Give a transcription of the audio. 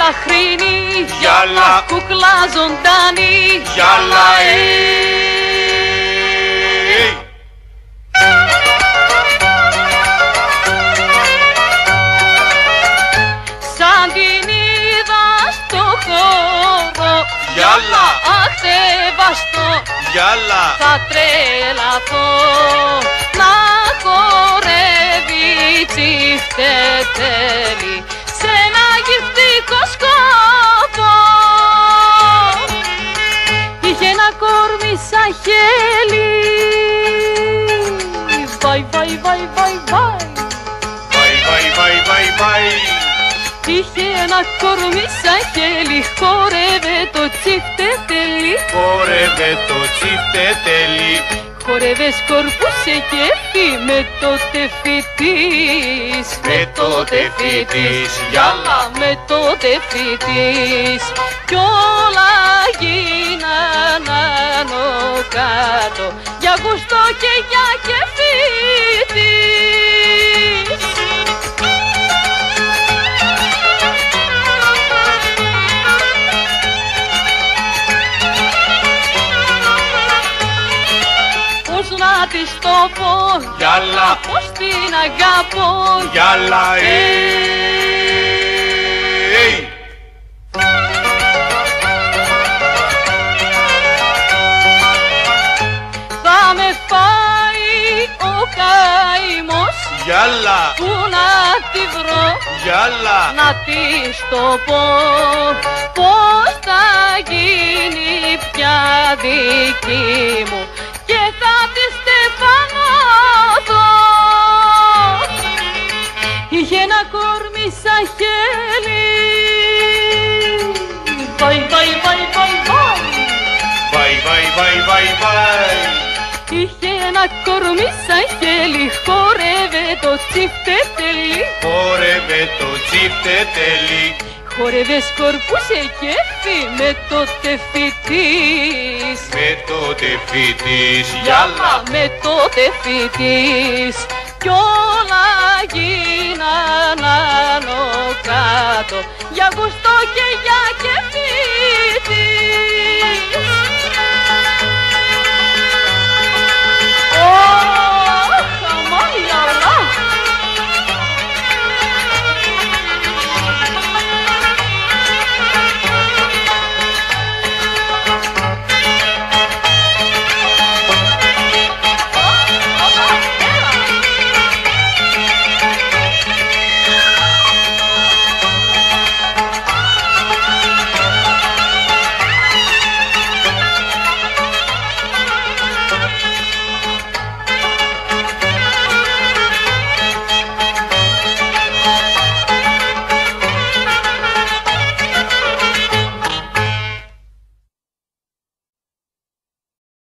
λαχρίνη, Γιάλα, κούκλα ζωντανή, γιάλα, σαν την είδα στο χώρο, Γιάλα, αχτεβαστό, γιάλα, θα τρελαθώ να χορεύει τσιφτετέλη σε ένα γυφτικό σκοπό. Είχε ένα κορμί σαν χέλι, βαϊ, βαϊ, βαϊ, βαϊ, βαϊ. βαϊ, βαϊ, βαϊ, βαϊ, βαϊ. Είχε ένα κορμί σαν χέλι, χόρευε το τσιφτετέλη, Χόρευε το τσιφτετέλη, χόρευε σκορπούσε κέφι με το τεφί της, με το τεφί της, γιάλα, με το τεφί της, κι όλα γίναν άνω κάτω για γουστό και για κέφι της. Πώς να της το πω, γιάλα, πώς την αγαπώ, γιάλα, θα με φάει ο καημός, γιάλα, πού να τη βρω, γιάλα, να της το πω, πώς θα γίνει πια δική μου και θα τη στεφανωθώ. Είχε ένα κορμί σαν χέλι, βαϊ, βαϊ, βαϊ, βαϊ, βαϊ. βαϊ, βαϊ, βαϊ, βαϊ, βαϊ. Είχε ένα κορμί σαν χέλι, χόρευε το τσιφτετέλη, Χόρευε το τσιφτετέλη, χόρευε σκορπούσε κέφι με το τεφί της, με το τεφί της, γιάλα, με το τεφί της, κι όλα γίναν άνω κάτω για γουστό και για κέφι της.